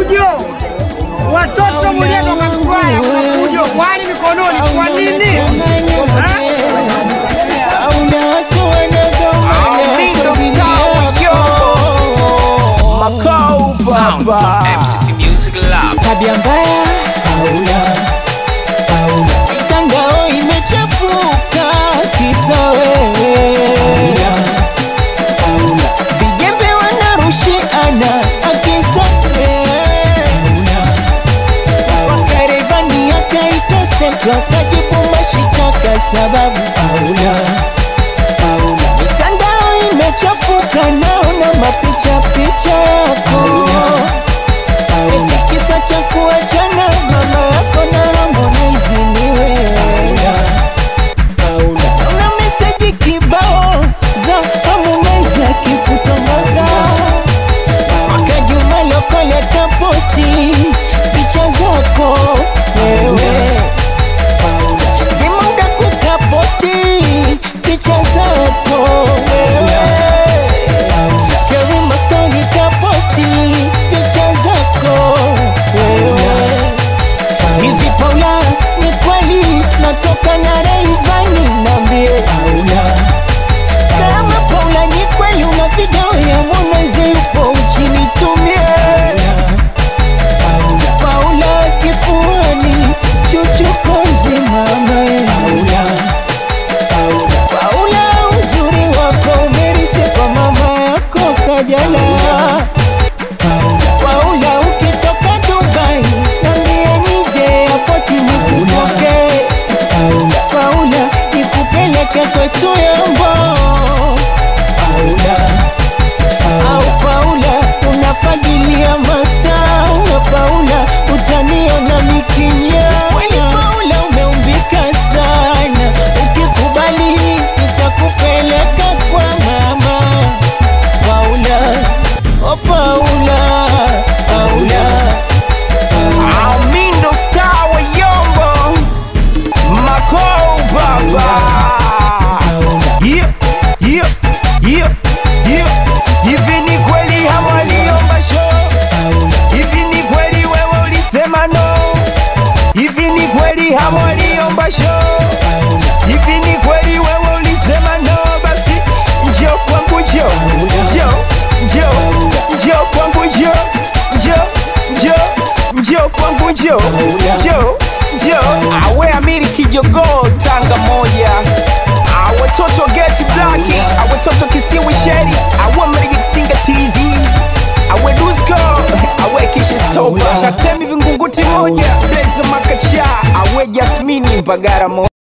fujo. Watoto mwenyewe wakafurahi kwa fujo. Wali mikononi kwa nini? Sound from MCP Music Lab. Tabia mbaya mitandao imechafuka kisa wewe. Vijembe wanarushiana akisa wewe. Wakarevani akaita sentwa kajibu mashitaka sababu mitandao imechafuka naona mapicha picha yako. Kisa cha kuachana mama yako na Harmonize ni wewe. Una message kibao za Harmonize akikutongoza. Wakajuma lokoleta posti picha zako wewe. Kimuda kuka posti picha zako wewe. Kerima story ka posti picha zako wewe. Hivi Paula ni kweli natoka na Rayvanny niambie. Kama Paula ni kweli una video ya Harmonize yupo uchini tumie. Paula kifuani chuchuko nzima mama. Paula uzuri wako umerise kwa mama yako Kajala. Paula ukitoka Dubai niambie nije apoti nikupoke. Paula nikupeleke kwetu Yombo. Au Paula unafagilia master. Paula utaniona mikinya. Kweli Paula umeumbika sana. Ukikubali nitakupeleka kwa mama. Paula, oh Paula, Paula. Amindo star wa Yombo. Mako baba. Hivi ni kweli hawaliomba show? Hivi ni kweli wewe ulisema no? Hivi ni kweli hawaliomba show? Hivi ni kweli wewe ulisema no? Basi njoo kwangu njoo kwangu njoo kwangu njoo. Awe Amiri Kijogoo Tanga moja. Awe Toto Get Blacky. Awe Toto Kisiwi Sheri. Awe Mrigi Kisinga TZ. Awe Dusko. Awe Kisha Stopa. Shatemi Vingunguti moja. Blaze Makacha. Awe Jasmini Mbagara moja.